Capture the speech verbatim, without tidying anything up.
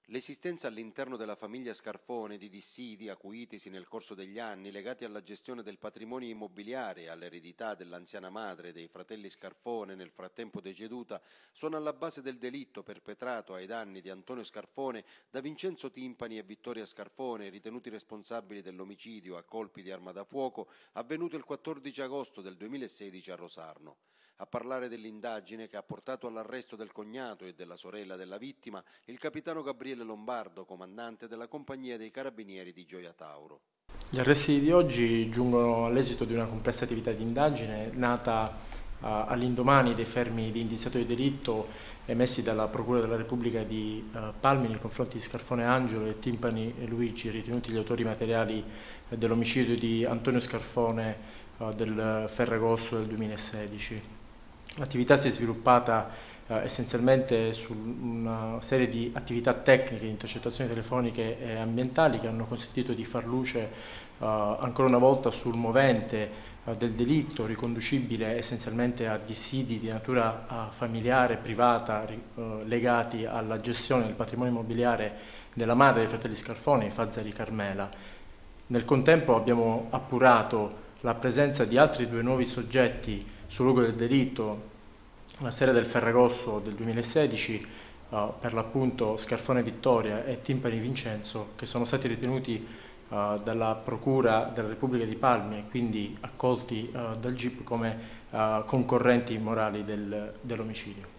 L'esistenza all'interno della famiglia Scarfone di dissidi acuitisi nel corso degli anni legati alla gestione del patrimonio immobiliare e all'eredità dell'anziana madre dei fratelli Scarfone, nel frattempo deceduta, sono alla base del delitto perpetrato ai danni di Antonio Scarfone da Vincenzo Timpani e Vittoria Scarfone, ritenuti responsabili dell'omicidio a colpi di arma da fuoco avvenuto il quattordici agosto del duemilasedici a Rosarno. A parlare dell'indagine che ha portato all'arresto del cognato e della sorella della vittima, il capitano Gabriele Lombardo, comandante della compagnia dei carabinieri di Gioia Tauro. Gli arresti di oggi giungono all'esito di una complessa attività di indagine nata uh, all'indomani dei fermi di indiziato di delitto emessi dalla Procura della Repubblica di uh, Palmi nei confronti di Scarfone Angelo e Timpani e Luigi, ritenuti gli autori materiali uh, dell'omicidio di Antonio Scarfone uh, del Ferragosto del duemilasedici. L'attività si è sviluppata eh, essenzialmente su una serie di attività tecniche, di intercettazioni telefoniche e ambientali che hanno consentito di far luce eh, ancora una volta sul movente eh, del delitto, riconducibile essenzialmente a dissidi di natura eh, familiare, privata, eh, legati alla gestione del patrimonio immobiliare della madre dei fratelli Scarfone, Fazzari Carmela. Nel contempo abbiamo appurato la presenza di altri due nuovi soggetti sul luogo del delitto la sera del Ferragosto del duemilasedici, uh, per l'appunto Scarfone Vittoria e Timpani Vincenzo, che sono stati ritenuti uh, dalla Procura della Repubblica di Palmi e quindi accolti uh, dal G I P come uh, concorrenti morali del, dell'omicidio.